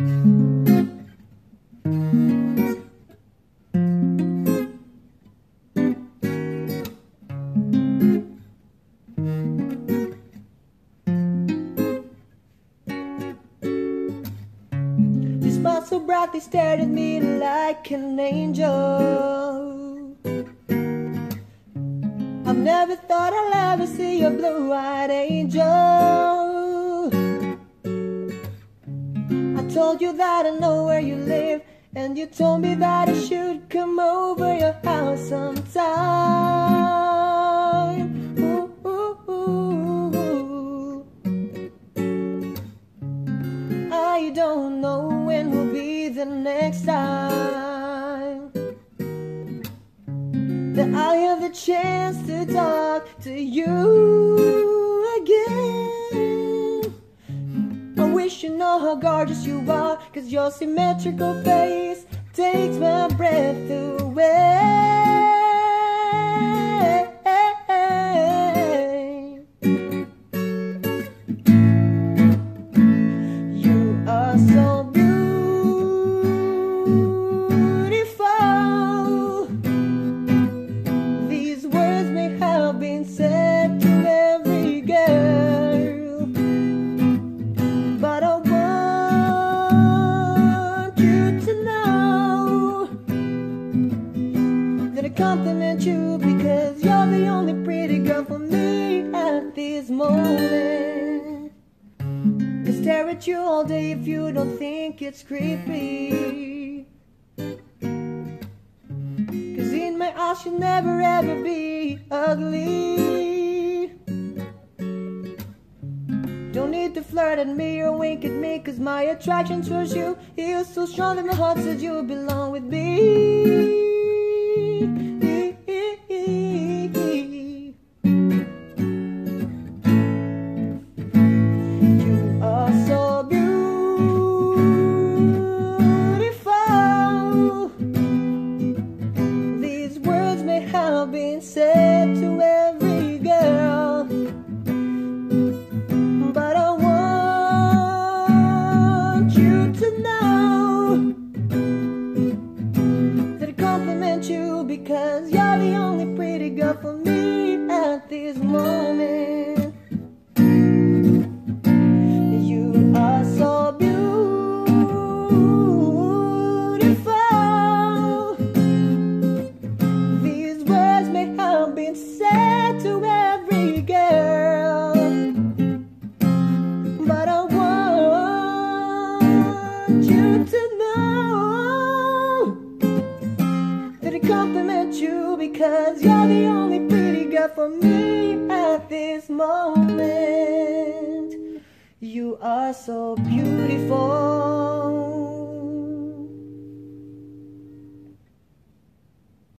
Smiled so brightly, stared at me like an angel. I've never thought I'll ever see a blue-eyed angel. I told you that I know where you live, and you told me that I should come over your house sometime. Ooh, ooh, ooh. I don't know when will be the next time that I have the chance to talk to you again. I wish you know how gorgeous you are, 'cause your symmetrical face takes my breath away. You are so beautiful. These words may have been said to every girl, but I want you to know that I compliment you, because you're the only pretty girl for me at this moment. I stare at you all day if you don't think it's creepy, 'cause in my eyes you'll never ever be ugly. Don't need to flirt at me or wink at me, 'cause my attraction towards you is so strong that my heart says you belong with me. You are so beautiful. These words may have been said to every girl, but I want you to know that I compliment you, because you're the only pretty girl for me at this moment. You are so beautiful. These words may have been said to every girl, but I want you to know that I compliment you, because you're the only pretty girl for me at this moment. You are so beautiful.